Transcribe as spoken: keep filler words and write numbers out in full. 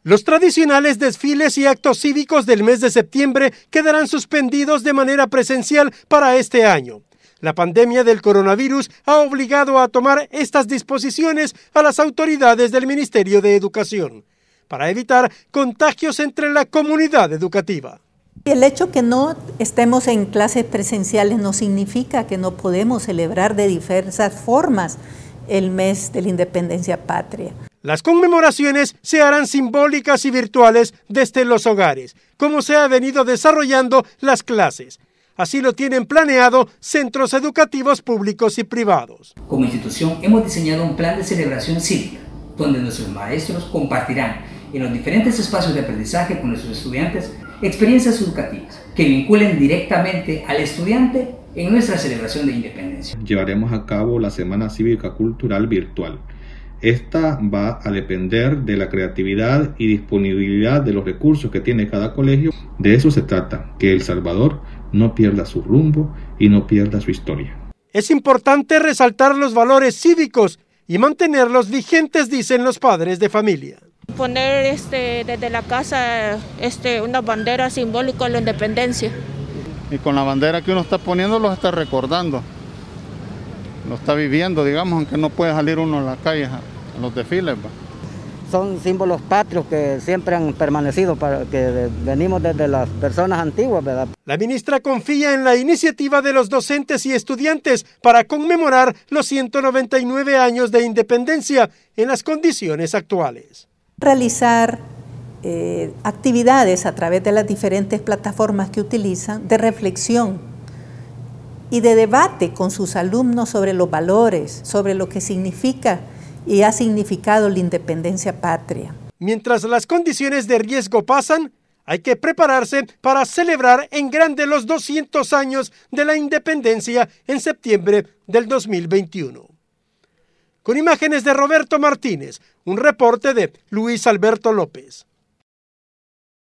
Los tradicionales desfiles y actos cívicos del mes de septiembre quedarán suspendidos de manera presencial para este año. La pandemia del coronavirus ha obligado a tomar estas disposiciones a las autoridades del Ministerio de Educación, para evitar contagios entre la comunidad educativa. El hecho que no estemos en clases presenciales no significa que no podemos celebrar de diversas formas el mes de la independencia patria. Las conmemoraciones se harán simbólicas y virtuales desde los hogares, como se ha venido desarrollando las clases. Así lo tienen planeado centros educativos públicos y privados. Como institución hemos diseñado un plan de celebración cívica, donde nuestros maestros compartirán en los diferentes espacios de aprendizaje con nuestros estudiantes experiencias educativas que vinculen directamente al estudiante en nuestra celebración de independencia. Llevaremos a cabo la Semana Cívica Cultural virtual. Esta va a depender de la creatividad y disponibilidad de los recursos que tiene cada colegio. De eso se trata, que El Salvador no pierda su rumbo y no pierda su historia. Es importante resaltar los valores cívicos y mantenerlos vigentes, dicen los padres de familia. Poner este, desde la casa este, una bandera simbólica de la independencia. Y con la bandera que uno está poniendo lo está recordando, lo está viviendo, digamos, aunque no puede salir uno a la calle a los desfiles. ¿va? Son símbolos patrios que siempre han permanecido, para que venimos desde las personas antiguas, ¿verdad? La ministra confía en la iniciativa de los docentes y estudiantes para conmemorar los ciento noventa y nueve años de independencia en las condiciones actuales. Realizar eh, actividades a través de las diferentes plataformas que utilizan de reflexión y de debate con sus alumnos sobre los valores, sobre lo que significa y ha significado la independencia patria. Mientras las condiciones de riesgo pasan, hay que prepararse para celebrar en grande los doscientos años de la independencia en septiembre del dos mil veintiuno. Con imágenes de Roberto Martínez, un reporte de Luis Alberto López.